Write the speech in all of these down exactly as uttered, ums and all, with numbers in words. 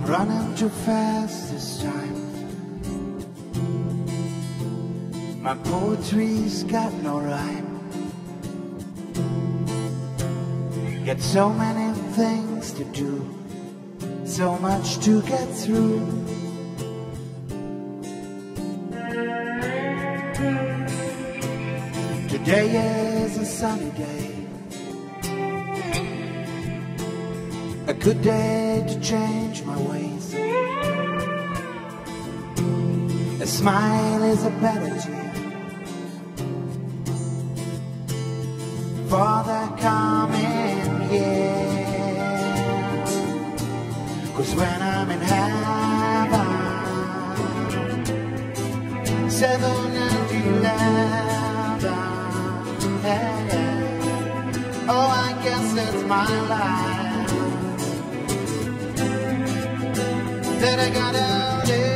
running too fast this time. My poetry's got no rhyme. Got so many things to do, so much to get through. Today is a sunny day, a good day to change my ways. A smile is a better tear for the coming year. 'Cause when I'm in heaven, seven and eleven, yeah, yeah. Oh, I guess it's my life that I gotta live.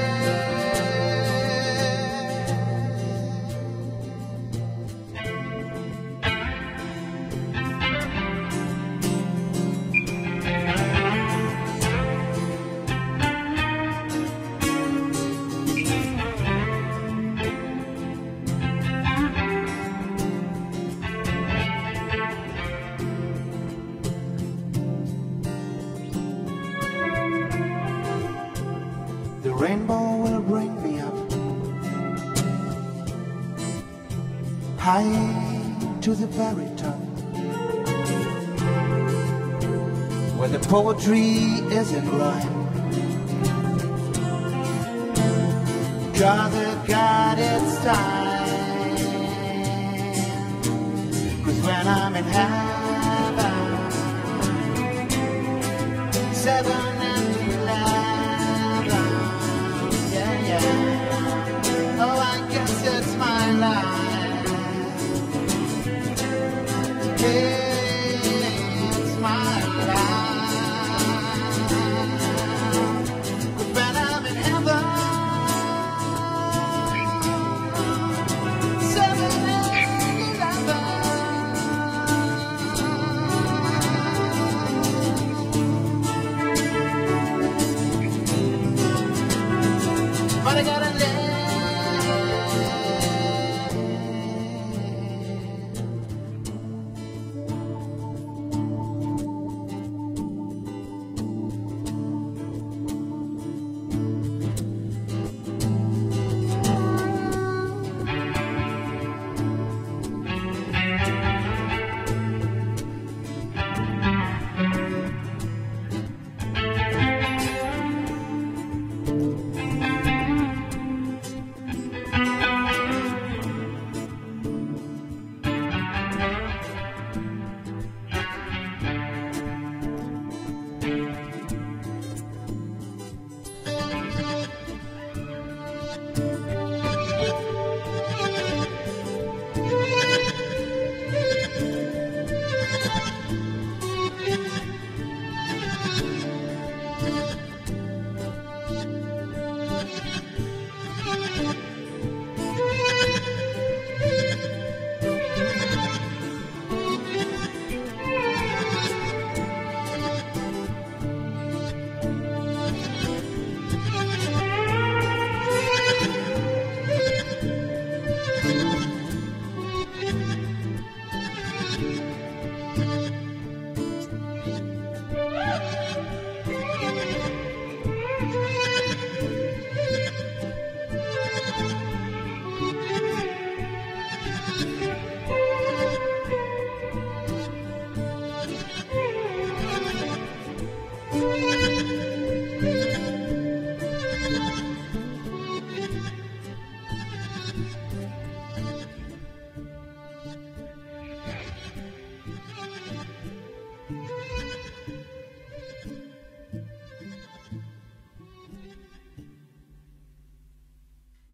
The rainbow will bring me up high to the very top, where the poetry is in rhyme. 'Cause it got its time. 'Cause when I'm in heaven, seven and eleven, yeah, yeah. Oh, I guess it's my life. It's my life. 'Cause when I'm in heaven, seven and eleven. But I gotta live.